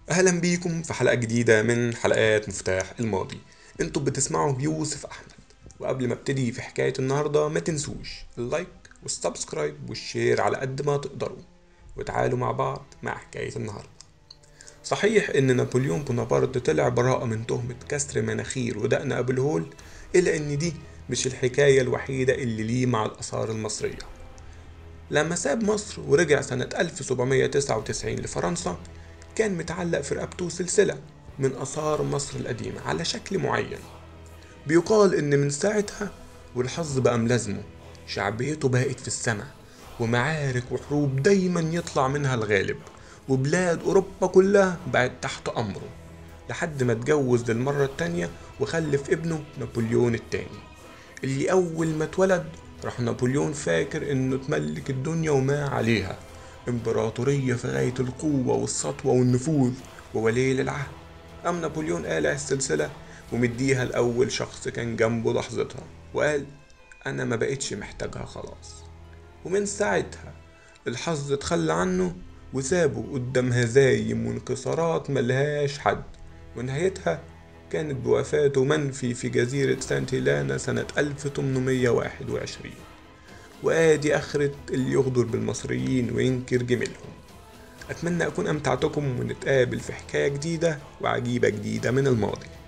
اهلا بيكم في حلقة جديدة من حلقات مفتاح الماضي. انتوا بتسمعوا يوسف احمد. وقبل ما ابتدي في حكاية النهاردة ما تنسوش اللايك والسبسكرايب والشير على قد ما تقدروا. وتعالوا مع بعض مع حكاية النهاردة. صحيح ان نابليون بونابرت طلع براءة من تهمة كسر مناخير ودقن ابو الهول، الا ان دي مش الحكاية الوحيدة اللي ليه مع الآثار المصرية. لما ساب مصر ورجع سنة 1799 لفرنسا، كان متعلق في رقبته سلسلة من آثار مصر القديمة على شكل معين. بيقال إن من ساعتها والحظ بقى ملازمه، شعبيته بقت في السماء، ومعارك وحروب دايما يطلع منها الغالب، وبلاد أوروبا كلها بقت تحت أمره، لحد ما اتجوز للمرة التانية وخلف ابنه نابليون التاني، اللي أول ما اتولد راح نابليون فاكر إنه تملك الدنيا وما عليها، إمبراطورية في غاية القوة والسطوة والنفوذ وولي العهد. قام نابليون قالع السلسلة ومديها لأول شخص كان جنبه لحظتها، وقال أنا ما بقتش محتاجها خلاص. ومن ساعتها الحظ اتخلى عنه وسابه قدام هزايم وانكسارات ملهاش حد، ونهايتها كانت بوفاته منفي في جزيرة سانت هيلانا سنة 1821. وآدي آخرة اللي يغدر بالمصريين وينكر جميلهم. أتمنى أكون أمتعتكم ونتقابل في حكاية جديدة وعجيبة جديدة من الماضي.